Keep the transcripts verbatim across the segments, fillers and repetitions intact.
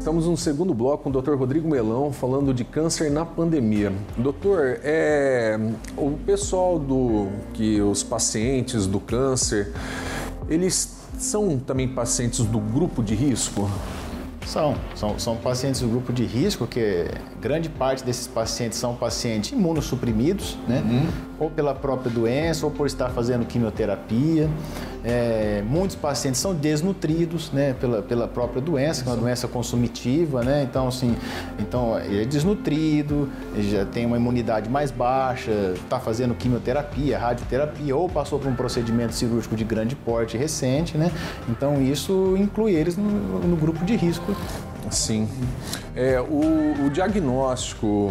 estamos no segundo bloco com o doutor Rodrigo Melão falando de câncer na pandemia. Doutor, é, o pessoal do que os pacientes do câncer, eles são também pacientes do grupo de risco? São, são, são pacientes do grupo de risco, que grande parte desses pacientes são pacientes imunossuprimidos, né? Uhum. Ou pela própria doença, ou por estar fazendo quimioterapia. É, muitos pacientes são desnutridos, né? pela, pela própria doença, que é uma doença consumitiva, né? Então, assim, então, ele é desnutrido, ele já tem uma imunidade mais baixa, está fazendo quimioterapia, radioterapia, ou passou por um procedimento cirúrgico de grande porte recente, né? Então, isso inclui eles no, no grupo de risco. Sim. É, o, o diagnóstico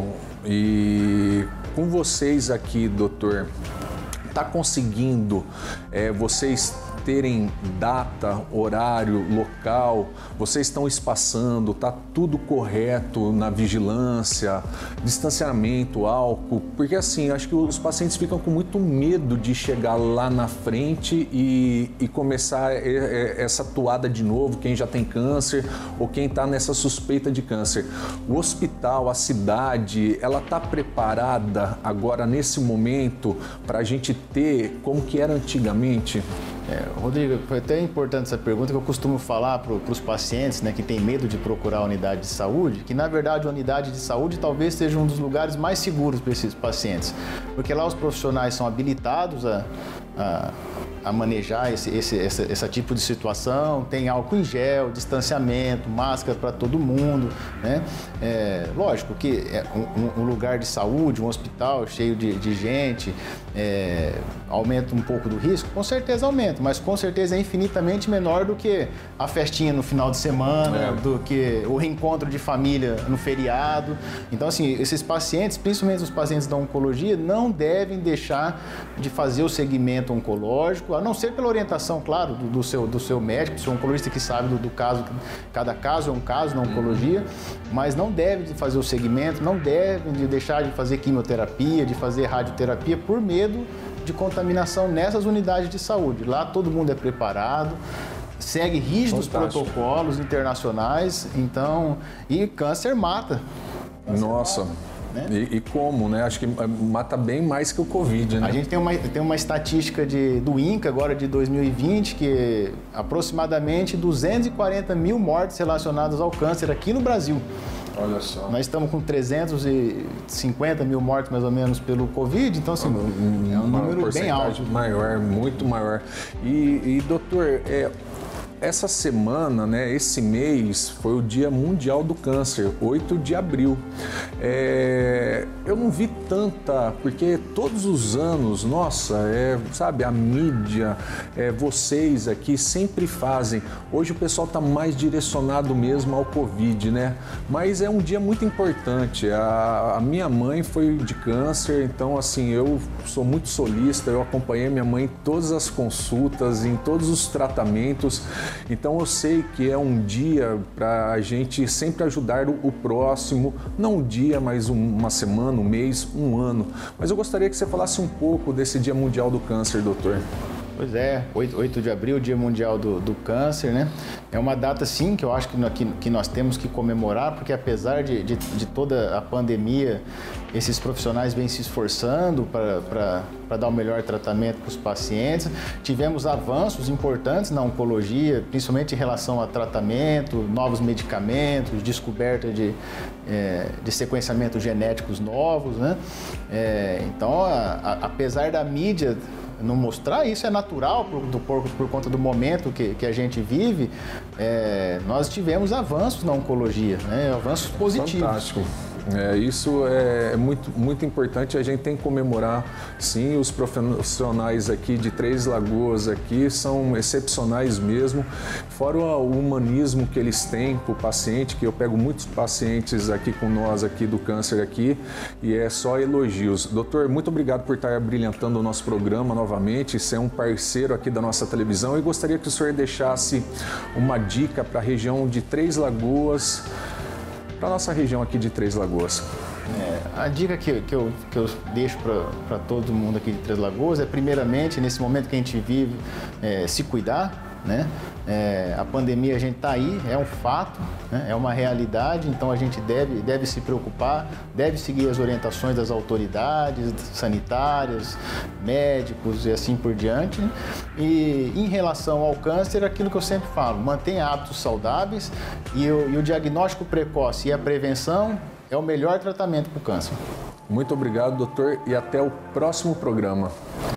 e com vocês aqui, doutor, está conseguindo é, vocês terem data, horário, local, vocês estão espaçando, está tudo correto na vigilância, distanciamento, álcool, porque assim, acho que os pacientes ficam com muito medo de chegar lá na frente e, e começar essa toada de novo, quem já tem câncer ou quem está nessa suspeita de câncer. O hospital, a cidade, ela está preparada agora nesse momento para a gente ter como que era antigamente? É, Rodrigo, foi até importante essa pergunta que eu costumo falar para os pacientes, né, que têm medo de procurar a unidade de saúde, que na verdade a unidade de saúde talvez seja um dos lugares mais seguros para esses pacientes, porque lá os profissionais são habilitados a, a, a manejar esse, esse, esse, esse tipo de situação, tem álcool em gel, distanciamento, máscara para todo mundo, né? É, lógico que é um, um lugar de saúde, um hospital cheio de, de gente, é, aumenta um pouco do risco? Com certeza aumenta, mas com certeza é infinitamente menor do que a festinha no final de semana, é. do que o reencontro de família no feriado. Então, assim, esses pacientes, principalmente os pacientes da oncologia, não devem deixar de fazer o segmento oncológico, a não ser pela orientação, claro, do, do, seu, do seu médico, do seu oncologista que sabe do, do caso, cada caso é um caso na oncologia, mas não devem de fazer o segmento, não devem de deixar de fazer quimioterapia, de fazer radioterapia por medo de contaminação nessas unidades de saúde. Lá todo mundo é preparado, segue rígidos Fantástico. protocolos internacionais, então, e câncer mata. Câncer Nossa. mata. Né? E, e como, né? Acho que mata bem mais que o Covid, né? A gente tem uma, tem uma estatística de, do INCA agora de dois mil e vinte que aproximadamente duzentos e quarenta mil mortes relacionadas ao câncer aqui no Brasil. Olha só. Nós estamos com trezentos e cinquenta mil mortes mais ou menos pelo Covid, então assim, um, é um número bem alto. Maior, muito maior. E, e doutor, é... essa semana, né, esse mês, foi o Dia Mundial do Câncer, oito de abril. É, eu não vi tanta, porque todos os anos, nossa, é, sabe, a mídia, é, vocês aqui sempre fazem. Hoje o pessoal está mais direcionado mesmo ao Covid, né? Mas é um dia muito importante. A, a minha mãe foi de câncer, então assim, eu sou muito solista, eu acompanhei minha mãe em todas as consultas, em todos os tratamentos. Então eu sei que é um dia para a gente sempre ajudar o próximo, não um dia, mas uma semana, um mês, um ano. Mas eu gostaria que você falasse um pouco desse Dia Mundial do Câncer, doutor. Pois é, oito de abril, Dia Mundial do, do Câncer, né? É uma data, sim, que eu acho que, que, que nós temos que comemorar, porque apesar de, de, de toda a pandemia, esses profissionais vêm se esforçando para dar o melhor tratamento para os pacientes. Tivemos avanços importantes na oncologia, principalmente em relação a tratamento, novos medicamentos, descoberta de, é, de sequenciamentos genéticos novos, né? É, então, a, a, apesar da mídia não mostrar, isso é natural por, por, por conta do momento que, que a gente vive, é, nós tivemos avanços na oncologia, né? Avanços positivos. Fantástico. É, isso é muito, muito importante, a gente tem que comemorar, sim, os profissionais aqui de Três Lagoas aqui são excepcionais mesmo, fora o humanismo que eles têm para o paciente, que eu pego muitos pacientes aqui com nós aqui do câncer aqui e é só elogios. Doutor, muito obrigado por estar brilhantando o nosso programa novamente, ser um parceiro aqui da nossa televisão e gostaria que o senhor deixasse uma dica para a região de Três Lagoas, para a nossa região aqui de Três Lagoas. É, a dica que, que, eu, que eu deixo para todo mundo aqui de Três Lagoas é, primeiramente, nesse momento que a gente vive, é, se cuidar, né? É, a pandemia a gente está aí, é um fato, né? É uma realidade, então a gente deve, deve se preocupar, deve seguir as orientações das autoridades sanitárias, médicos e assim por diante. E em relação ao câncer, aquilo que eu sempre falo, mantenha hábitos saudáveis e o, e o diagnóstico precoce e a prevenção é o melhor tratamento para o câncer. Muito obrigado, doutor, e até o próximo programa.